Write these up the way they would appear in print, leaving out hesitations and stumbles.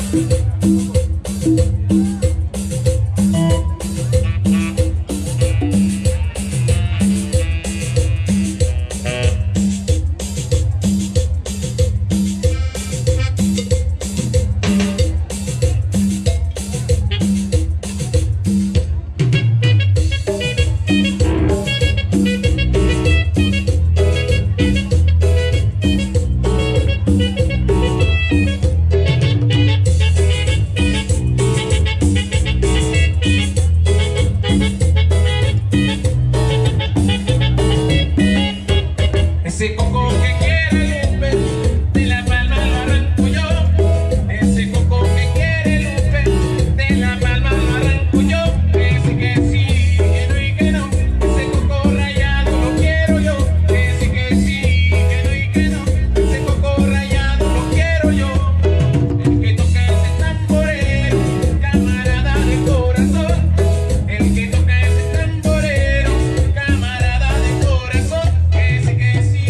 Ese coco que quiere Lupe, de La Palma lo arranco yo. Ese coco que quiere Lupe, de La Palma lo arranco yo. Ese que sí, que no y que no, ese coco rayado lo quiero yo. Ese que sí, que no y que no, ese coco rayado lo quiero yo. El que toca ese tamborero, camarada de corazón. El que toca ese tamborero, camarada de corazón. Ese que sí.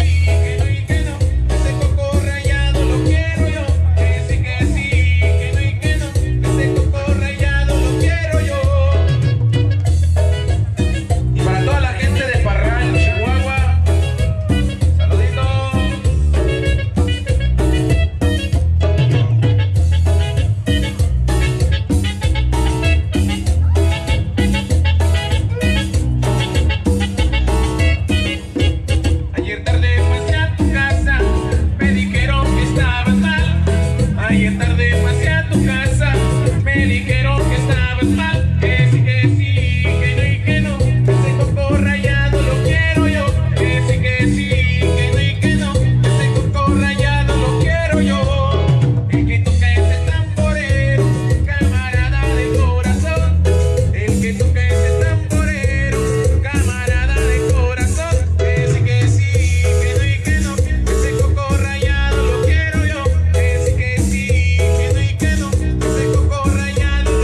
Ayer tarde pasé a tu casa, me dijeron que estabas mal. Ayer tarde pasé a tu casa, me dijeron que estabas mal. Que sí, que no y que no, ese coco rayado lo quiero yo. Que sí, que no y que no, ese coco rayado lo quiero yo. El que toca ese tamborero, camarada de corazón. El que toca ese tamborero, camarada de corazón. Que sí, rayado lo quiero yo, que sí, que no y que no, ese coco rayado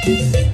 Thank you.